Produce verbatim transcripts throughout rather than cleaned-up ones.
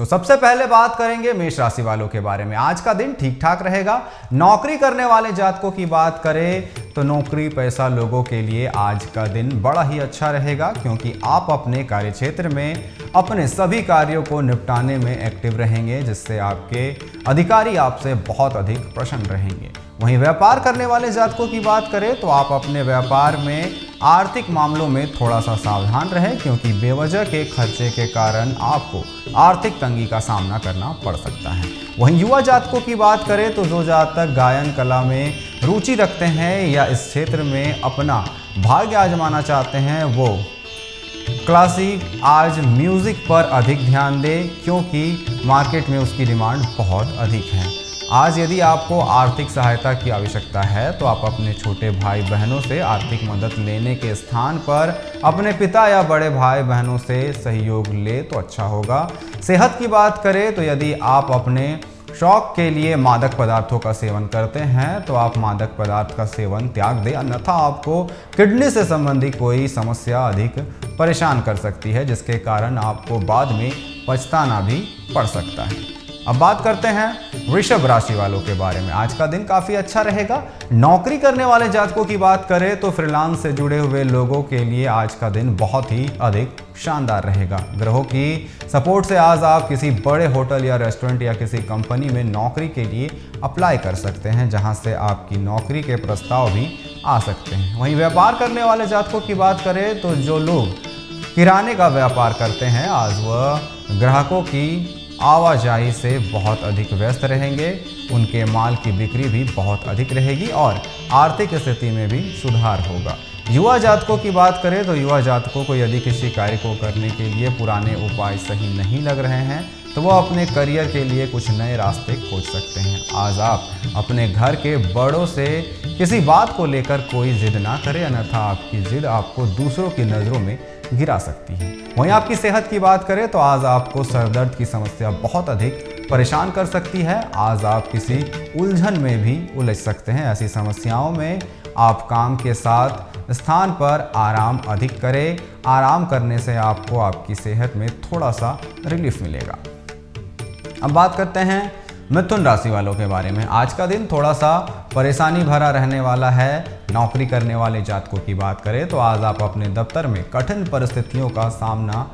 तो सबसे पहले बात करेंगे मेष राशि वालों के बारे में। आज का दिन ठीक ठाक रहेगा। नौकरी करने वाले जातकों की बात करें तो नौकरी पैसा लोगों के लिए आज का दिन बड़ा ही अच्छा रहेगा, क्योंकि आप अपने कार्यक्षेत्र में अपने सभी कार्यों को निपटाने में एक्टिव रहेंगे, जिससे आपके अधिकारी आपसे बहुत अधिक प्रसन्न रहेंगे। वहीं व्यापार करने वाले जातकों की बात करें तो आप अपने व्यापार में आर्थिक मामलों में थोड़ा सा सावधान रहें, क्योंकि बेवजह के खर्चे के कारण आपको आर्थिक तंगी का सामना करना पड़ सकता है। वहीं युवा जातकों की बात करें तो जो जातक गायन कला में रुचि रखते हैं या इस क्षेत्र में अपना भाग्य आजमाना चाहते हैं, वो क्लासिक आज म्यूजिक पर अधिक ध्यान दें, क्योंकि मार्केट में उसकी डिमांड बहुत अधिक है। आज यदि आपको आर्थिक सहायता की आवश्यकता है तो आप अपने छोटे भाई बहनों से आर्थिक मदद लेने के स्थान पर अपने पिता या बड़े भाई बहनों से सहयोग ले तो अच्छा होगा। सेहत की बात करें तो यदि आप अपने शौक के लिए मादक पदार्थों का सेवन करते हैं तो आप मादक पदार्थ का सेवन त्याग दें, अन्यथा आपको किडनी से संबंधित कोई समस्या अधिक परेशान कर सकती है, जिसके कारण आपको बाद में पछताना भी पड़ सकता है। अब बात करते हैं वृषभ राशि वालों के बारे में। आज का दिन काफ़ी अच्छा रहेगा। नौकरी करने वाले जातकों की बात करें तो फ्रीलांस से जुड़े हुए लोगों के लिए आज का दिन बहुत ही अधिक शानदार रहेगा। ग्रहों की सपोर्ट से आज आप किसी बड़े होटल या रेस्टोरेंट या किसी कंपनी में नौकरी के लिए अप्लाई कर सकते हैं, जहां से आपकी नौकरी के प्रस्ताव भी आ सकते हैं। वहीं व्यापार करने वाले जातकों की बात करें तो जो लोग किराने का व्यापार करते हैं, आज वह ग्राहकों की आवाजाही से बहुत अधिक व्यस्त रहेंगे। उनके माल की बिक्री भी बहुत अधिक रहेगी और आर्थिक स्थिति में भी सुधार होगा। युवा जातकों की बात करें तो युवा जातकों को यदि किसी कार्य को करने के लिए पुराने उपाय सही नहीं लग रहे हैं तो वो अपने करियर के लिए कुछ नए रास्ते खोज सकते हैं। आज आप अपने घर के बड़ों से किसी बात को लेकर कोई जिद ना करें, अन्यथा आपकी जिद आपको दूसरों की नज़रों में गिरा सकती है। वहीं आपकी सेहत की बात करें तो आज आपको सरदर्द की समस्या बहुत अधिक परेशान कर सकती है। आज आप किसी उलझन में भी उलझ सकते हैं। ऐसी समस्याओं में आप काम के साथ स्थान पर आराम अधिक करें। आराम करने से आपको आपकी सेहत में थोड़ा सा रिलीफ मिलेगा। अब बात करते हैं मिथुन राशि वालों के बारे में। आज का दिन थोड़ा सा परेशानी भरा रहने वाला है। नौकरी करने वाले जातकों की बात करें तो आज आप अपने दफ्तर में कठिन परिस्थितियों का सामना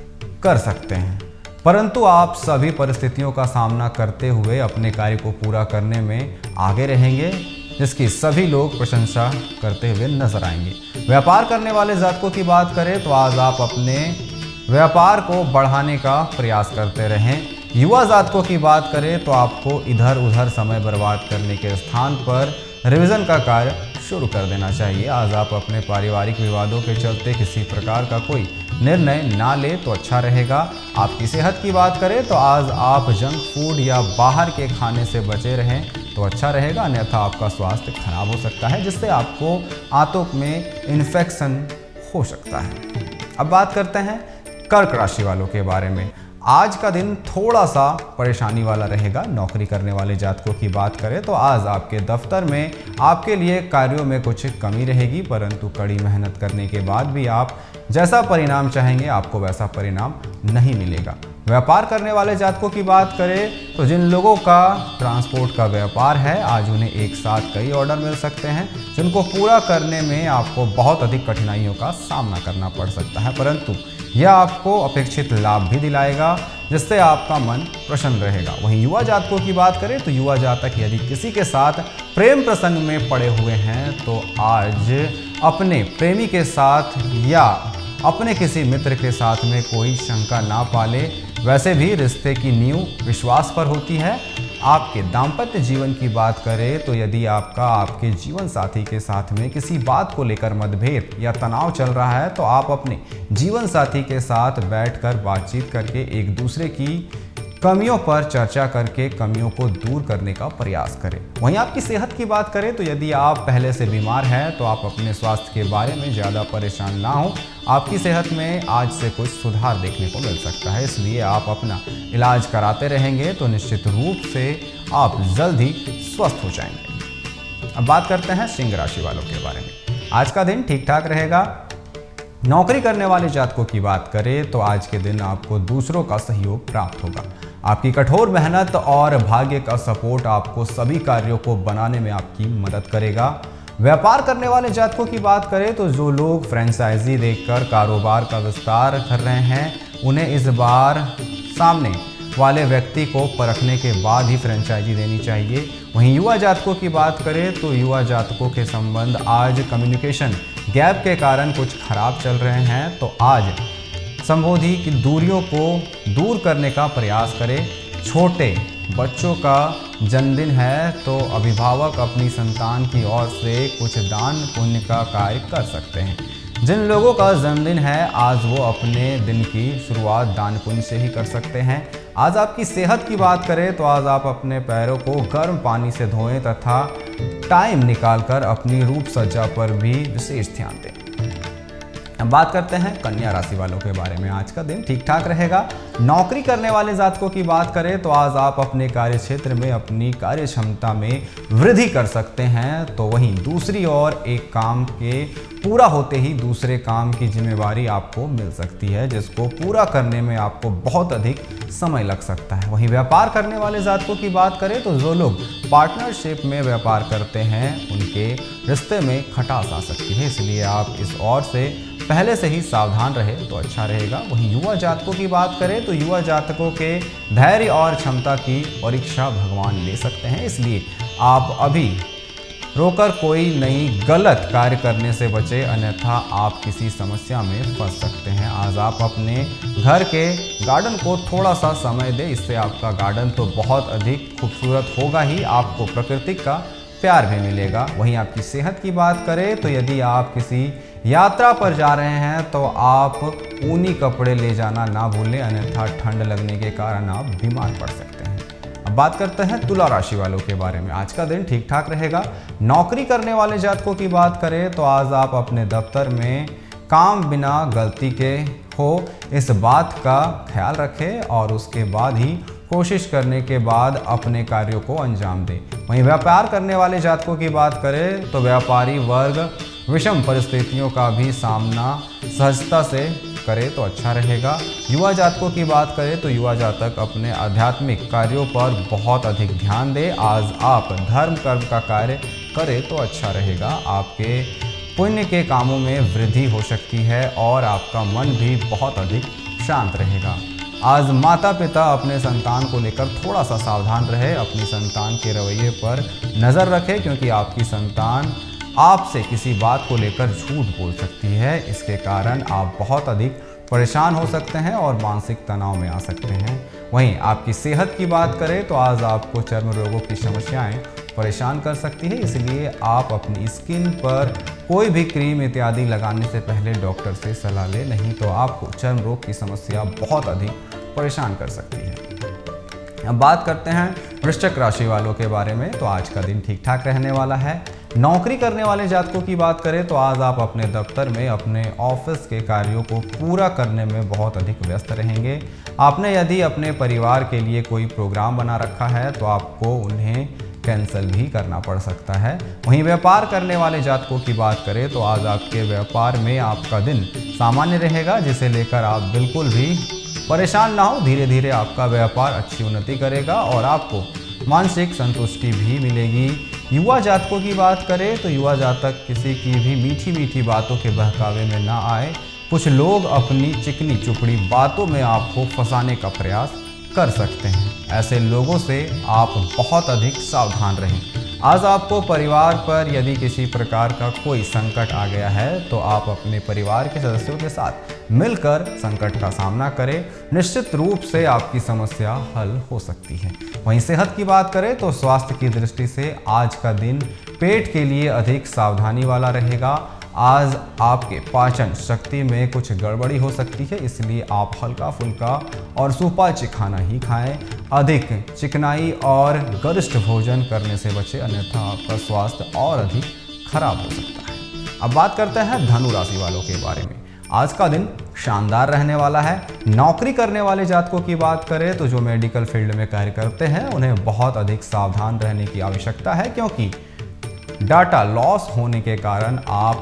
कर सकते हैं, परंतु आप सभी परिस्थितियों का सामना करते हुए अपने कार्य को पूरा करने में आगे रहेंगे, जिसकी सभी लोग प्रशंसा करते हुए नजर आएंगे। व्यापार करने वाले जातकों की बात करें तो आज आप अपने व्यापार को बढ़ाने का प्रयास करते रहें। युवा जातकों की बात करें तो आपको इधर उधर समय बर्बाद करने के स्थान पर रिवीजन का कार्य शुरू कर देना चाहिए। आज आप अपने पारिवारिक विवादों के चलते किसी प्रकार का कोई निर्णय ना ले तो अच्छा रहेगा। आपकी सेहत की बात करें तो आज आप जंक फूड या बाहर के खाने से बचे रहें तो अच्छा रहेगा, अन्यथा आपका स्वास्थ्य खराब हो सकता है, जिससे आपको आंतों में इन्फेक्शन हो सकता है। अब बात करते हैं कर्क राशि वालों के बारे में। आज का दिन थोड़ा सा परेशानी वाला रहेगा। नौकरी करने वाले जातकों की बात करें तो आज आपके दफ्तर में आपके लिए कार्यों में कुछ कमी रहेगी, परंतु कड़ी मेहनत करने के बाद भी आप जैसा परिणाम चाहेंगे आपको वैसा परिणाम नहीं मिलेगा। व्यापार करने वाले जातकों की बात करें तो जिन लोगों का ट्रांसपोर्ट का व्यापार है, आज उन्हें एक साथ कई ऑर्डर मिल सकते हैं, जिनको पूरा करने में आपको बहुत अधिक कठिनाइयों का सामना करना पड़ सकता है, परंतु यह आपको अपेक्षित लाभ भी दिलाएगा, जिससे आपका मन प्रसन्न रहेगा। वहीं युवा जातकों की बात करें तो युवा जातक यदि किसी के साथ प्रेम प्रसंग में पड़े हुए हैं तो आज अपने प्रेमी के साथ या अपने किसी मित्र के साथ में कोई शंका ना पाले। वैसे भी रिश्ते की नींव विश्वास पर होती है। आपके दाम्पत्य जीवन की बात करें तो यदि आपका आपके जीवन साथी के साथ में किसी बात को लेकर मतभेद या तनाव चल रहा है तो आप अपने जीवन साथी के साथ बैठकर बातचीत करके एक दूसरे की कमियों पर चर्चा करके कमियों को दूर करने का प्रयास करें। वहीं आपकी सेहत की बात करें तो यदि आप पहले से बीमार हैं तो आप अपने स्वास्थ्य के बारे में ज़्यादा परेशान ना हो। आपकी सेहत में आज से कुछ सुधार देखने को मिल सकता है, इसलिए आप अपना इलाज कराते रहेंगे तो निश्चित रूप से आप जल्द ही स्वस्थ हो जाएंगे। अब बात करते हैं सिंह राशि वालों के बारे में। आज का दिन ठीक ठाक रहेगा। नौकरी करने वाले जातकों की बात करें तो आज के दिन आपको दूसरों का सहयोग प्राप्त होगा। आपकी कठोर मेहनत और भाग्य का सपोर्ट आपको सभी कार्यों को बनाने में आपकी मदद करेगा। व्यापार करने वाले जातकों की बात करें तो जो लोग फ्रेंचाइजी देकर कारोबार का विस्तार कर रहे हैं, उन्हें इस बार सामने वाले व्यक्ति को परखने के बाद ही फ्रेंचाइजी देनी चाहिए। वहीं युवा जातकों की बात करें तो युवा जातकों के संबंध आज कम्युनिकेशन गैप के कारण कुछ खराब चल रहे हैं, तो आज संबोधि की दूरियों को दूर करने का प्रयास करें। छोटे बच्चों का जन्मदिन है तो अभिभावक अपनी संतान की ओर से कुछ दान पुण्य का कार्य कर सकते हैं। जिन लोगों का जन्मदिन है आज वो अपने दिन की शुरुआत दान पुण्य से ही कर सकते हैं। आज आपकी सेहत की बात करें तो आज आप अपने पैरों को गर्म पानी से धोएं तथा टाइम निकालकर अपनी रूप सज्जा पर भी विशेष ध्यान दें। अब बात करते हैं कन्या राशि वालों के बारे में। आज का दिन ठीक ठाक रहेगा। नौकरी करने वाले जातकों की बात करें तो आज आप अपने कार्य क्षेत्र में अपनी कार्य क्षमता में वृद्धि कर सकते हैं, तो वहीं दूसरी ओर एक काम के पूरा होते ही दूसरे काम की जिम्मेवारी आपको मिल सकती है, जिसको पूरा करने में आपको बहुत अधिक समय लग सकता है। वहीं व्यापार करने वाले जातकों की बात करें तो जो लोग पार्टनरशिप में व्यापार करते हैं उनके रिश्ते में खटास आ सकती है, इसलिए आप इस ओर से पहले से ही सावधान रहे तो अच्छा रहेगा। वहीं युवा जातकों की बात करें तो युवा जातकों के धैर्य और क्षमता की परीक्षा भगवान ले सकते हैं, इसलिए आप अभी रोकर कोई नई गलत कार्य करने से बचे, अन्यथा आप किसी समस्या में फंस सकते हैं। आज आप अपने घर के गार्डन को थोड़ा सा समय दें, इससे आपका गार्डन तो बहुत अधिक खूबसूरत होगा ही, आपको प्रकृति का प्यार भी मिलेगा। वहीं आपकी सेहत की बात करें तो यदि आप किसी यात्रा पर जा रहे हैं तो आप ऊनी कपड़े ले जाना ना भूलें, अन्यथा ठंड लगने के कारण आप बीमार पड़ सकते हैं। अब बात करते हैं तुला राशि वालों के बारे में। आज का दिन ठीक ठाक रहेगा। नौकरी करने वाले जातकों की बात करें तो आज आप अपने दफ्तर में काम बिना गलती के हो इस बात का ख्याल रखें और उसके बाद ही कोशिश करने के बाद अपने कार्यों को अंजाम दें। वहीं व्यापार करने वाले जातकों की बात करें तो व्यापारी वर्ग विषम परिस्थितियों का भी सामना सहजता से करे तो अच्छा रहेगा। युवा जातकों की बात करें तो युवा जातक अपने आध्यात्मिक कार्यों पर बहुत अधिक ध्यान दें। आज आप धर्म कर्म का कार्य करें तो अच्छा रहेगा। आपके पुण्य के कामों में वृद्धि हो सकती है और आपका मन भी बहुत अधिक शांत रहेगा। आज माता पिता अपने संतान को लेकर थोड़ा सा सावधान रहे, अपनी संतान के रवैये पर नज़र रखें, क्योंकि आपकी संतान आपसे किसी बात को लेकर झूठ बोल सकती है। इसके कारण आप बहुत अधिक परेशान हो सकते हैं और मानसिक तनाव में आ सकते हैं। वहीं आपकी सेहत की बात करें तो आज आपको चर्म रोगों की समस्याएं परेशान कर सकती है, इसलिए आप अपनी स्किन पर कोई भी क्रीम इत्यादि लगाने से पहले डॉक्टर से सलाह लें, नहीं तो आपको चर्म रोग की समस्या बहुत अधिक परेशान कर सकती है। अब बात करते हैं वृश्चिक राशि वालों के बारे में। तो आज का दिन ठीक ठाक रहने वाला है। नौकरी करने वाले जातकों की बात करें तो आज आप अपने दफ्तर में अपने ऑफिस के कार्यों को पूरा करने में बहुत अधिक व्यस्त रहेंगे। आपने यदि अपने परिवार के लिए कोई प्रोग्राम बना रखा है तो आपको उन्हें कैंसिल भी करना पड़ सकता है। वहीं व्यापार करने वाले जातकों की बात करें तो आज आपके व्यापार में आपका दिन सामान्य रहेगा, जिसे लेकर आप बिल्कुल भी परेशान ना हो। धीरे धीरे आपका व्यापार अच्छी उन्नति करेगा और आपको मानसिक संतुष्टि भी मिलेगी। युवा जातकों की बात करें तो युवा जातक किसी की भी मीठी मीठी बातों के बहकावे में ना आए। कुछ लोग अपनी चिकनी चुपड़ी बातों में आपको फंसाने का प्रयास कर सकते हैं, ऐसे लोगों से आप बहुत अधिक सावधान रहें। आज आपको परिवार पर यदि किसी प्रकार का कोई संकट आ गया है तो आप अपने परिवार के सदस्यों के साथ मिलकर संकट का सामना करें, निश्चित रूप से आपकी समस्या हल हो सकती है। वहीं सेहत की बात करें तो स्वास्थ्य की दृष्टि से आज का दिन पेट के लिए अधिक सावधानी वाला रहेगा। आज आपके पाचन शक्ति में कुछ गड़बड़ी हो सकती है, इसलिए आप हल्का फुल्का और सुपाच्य खाना ही खाएं। अधिक चिकनाई और गरिष्ठ भोजन करने से बचें, अन्यथा आपका स्वास्थ्य और अधिक खराब हो सकता है। अब बात करते हैं धनु राशि वालों के बारे में। आज का दिन शानदार रहने वाला है। नौकरी करने वाले जातकों की बात करें तो जो मेडिकल फील्ड में कार्य करते हैं उन्हें बहुत अधिक सावधान रहने की आवश्यकता है, क्योंकि डाटा लॉस होने के कारण आप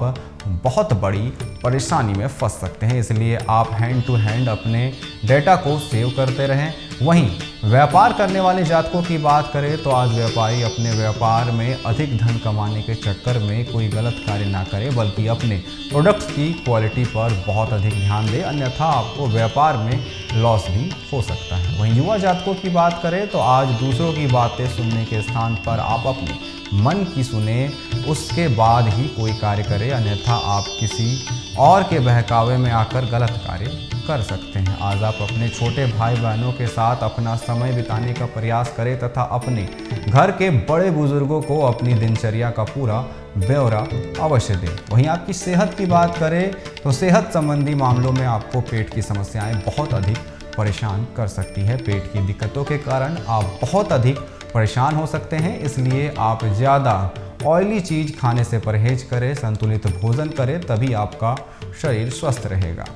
बहुत बड़ी परेशानी में फंस सकते हैं। इसलिए आप हैंड टू हैंड अपने डेटा को सेव करते रहें। वहीं व्यापार करने वाले जातकों की बात करें तो आज व्यापारी अपने व्यापार में अधिक धन कमाने के चक्कर में कोई गलत कार्य ना करे, बल्कि अपने प्रोडक्ट्स की क्वालिटी पर बहुत अधिक ध्यान दे, अन्यथा आपको व्यापार में लॉस भी हो सकता है। वहीं युवा जातकों की बात करें तो आज दूसरों की बातें सुनने के स्थान पर आप अपने मन की सुने, उसके बाद ही कोई कार्य करें, अन्यथा आप किसी और के बहकावे में आकर गलत कार्य कर सकते हैं। आज आप अपने छोटे भाई बहनों के साथ अपना समय बिताने का प्रयास करें तथा अपने घर के बड़े बुजुर्गों को अपनी दिनचर्या का पूरा ब्यौरा अवश्य दें। वहीं आपकी सेहत की बात करें तो सेहत संबंधी मामलों में आपको पेट की समस्याएं बहुत अधिक परेशान कर सकती है। पेट की दिक्कतों के कारण आप बहुत अधिक परेशान हो सकते हैं, इसलिए आप ज़्यादा ऑयली चीज़ खाने से परहेज करें, संतुलित भोजन करें, तभी आपका शरीर स्वस्थ रहेगा।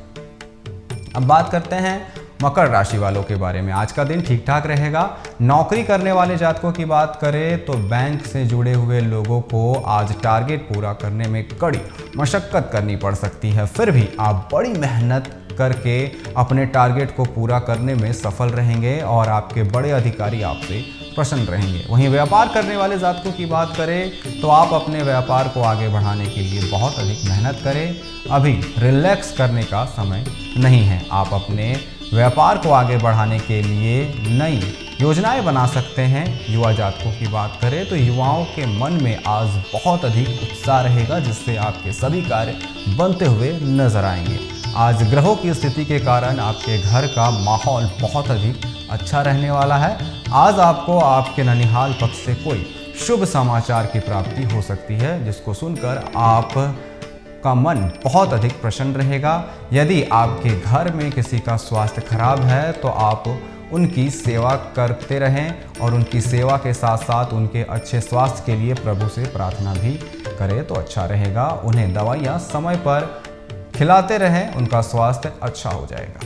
अब बात करते हैं मकर राशि वालों के बारे में। आज का दिन ठीक ठाक रहेगा। नौकरी करने वाले जातकों की बात करें तो बैंक से जुड़े हुए लोगों को आज टारगेट पूरा करने में कड़ी मशक्कत करनी पड़ सकती है, फिर भी आप बड़ी मेहनत करके अपने टारगेट को पूरा करने में सफल रहेंगे और आपके बड़े अधिकारी आपसे प्रसन्न रहेंगे। वहीं व्यापार करने वाले जातकों की बात करें तो आप अपने व्यापार को आगे बढ़ाने के लिए बहुत अधिक मेहनत करें। अभी रिलैक्स करने का समय नहीं है। आप अपने व्यापार को आगे बढ़ाने के लिए नई योजनाएं बना सकते हैं। युवा जातकों की बात करें तो युवाओं के मन में आज बहुत अधिक उत्साह रहेगा, जिससे आपके सभी कार्य बनते हुए नजर आएंगे। आज ग्रहों की स्थिति के कारण आपके घर का माहौल बहुत अधिक अच्छा रहने वाला है। आज आपको आपके ननिहाल पक्ष से कोई शुभ समाचार की प्राप्ति हो सकती है, जिसको सुनकर आप का मन बहुत अधिक प्रसन्न रहेगा। यदि आपके घर में किसी का स्वास्थ्य खराब है तो आप उनकी सेवा करते रहें और उनकी सेवा के साथ साथ उनके अच्छे स्वास्थ्य के लिए प्रभु से प्रार्थना भी करें तो अच्छा रहेगा। उन्हें दवाइयाँ समय पर खिलाते रहें, उनका स्वास्थ्य अच्छा हो जाएगा।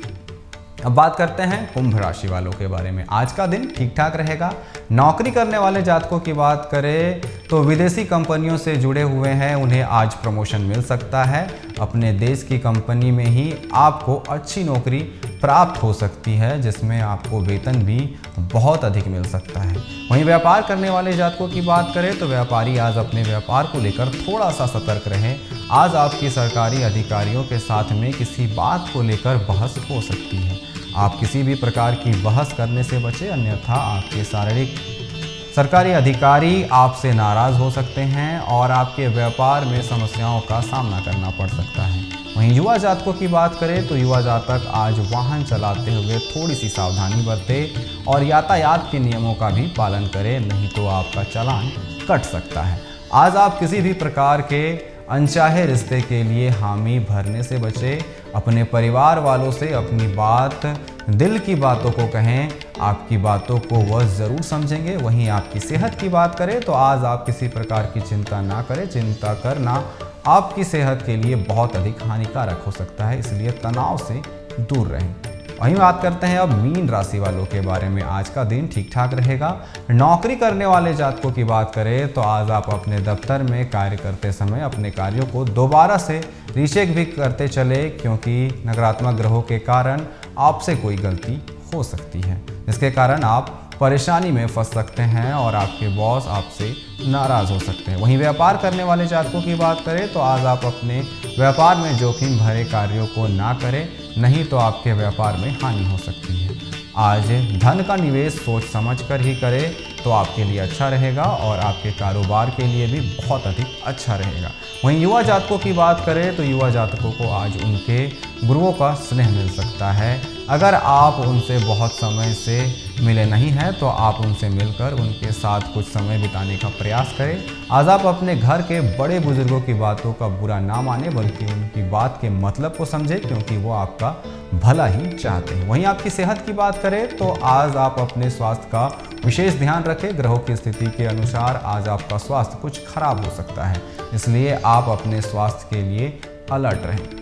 अब बात करते हैं कुंभ राशि वालों के बारे में। आज का दिन ठीक ठाक रहेगा। नौकरी करने वाले जातकों की बात करें तो विदेशी कंपनियों से जुड़े हुए हैं, उन्हें आज प्रमोशन मिल सकता है। अपने देश की कंपनी में ही आपको अच्छी नौकरी प्राप्त हो सकती है, जिसमें आपको वेतन भी बहुत अधिक मिल सकता है। वहीं व्यापार करने वाले जातकों की बात करें तो व्यापारी आज अपने व्यापार को लेकर थोड़ा सा सतर्क रहें। आज आपकी सरकारी अधिकारियों के साथ में किसी बात को लेकर बहस हो सकती है। आप किसी भी प्रकार की बहस करने से बचें, अन्यथा आपके शारीरिक सरकारी अधिकारी आपसे नाराज हो सकते हैं और आपके व्यापार में समस्याओं का सामना करना पड़ सकता है। वहीं युवा जातकों की बात करें तो युवा जातक आज वाहन चलाते हुए थोड़ी सी सावधानी बरतें और यातायात के नियमों का भी पालन करें, नहीं तो आपका चालान कट सकता है। आज आप किसी भी प्रकार के अनचाहे रिश्ते के लिए हामी भरने से बचें। अपने परिवार वालों से अपनी बात, दिल की बातों को कहें, आपकी बातों को वह ज़रूर समझेंगे। वहीं आपकी सेहत की बात करें तो आज आप किसी प्रकार की चिंता ना करें। चिंता करना आपकी सेहत के लिए बहुत अधिक हानिकारक हो सकता है, इसलिए तनाव से दूर रहें। वहीं बात करते हैं अब मीन राशि वालों के बारे में। आज का दिन ठीक ठाक रहेगा। नौकरी करने वाले जातकों की बात करें तो आज आप अपने दफ्तर में कार्य करते समय अपने कार्यों को दोबारा से रीचेक भी करते चले, क्योंकि नकारात्मक ग्रहों के कारण आपसे कोई गलती हो सकती है, जिसके कारण आप परेशानी में फंस सकते हैं और आपके बॉस आपसे नाराज़ हो सकते हैं। वहीं व्यापार करने वाले जातकों की बात करें तो आज आप अपने व्यापार में जोखिम भरे कार्यों को ना करें, नहीं तो आपके व्यापार में हानि हो सकती है। आज धन का निवेश सोच समझ कर ही करें तो आपके लिए अच्छा रहेगा और आपके कारोबार के लिए भी बहुत अधिक अच्छा रहेगा। वहीं युवा जातकों की बात करें तो युवा जातकों को आज उनके गुरुओं का स्नेह मिल सकता है। अगर आप उनसे बहुत समय से मिले नहीं हैं तो आप उनसे मिलकर उनके साथ कुछ समय बिताने का प्रयास करें। आज आप अपने घर के बड़े बुजुर्गों की बातों का बुरा ना माने, बल्कि उनकी बात के मतलब को समझें, क्योंकि वो आपका भला ही चाहते हैं। वहीं आपकी सेहत की बात करें तो आज आप अपने स्वास्थ्य का विशेष ध्यान रखें। ग्रहों की स्थिति के अनुसार आज आपका स्वास्थ्य कुछ खराब हो सकता है, इसलिए आप अपने स्वास्थ्य के लिए अलर्ट रहें।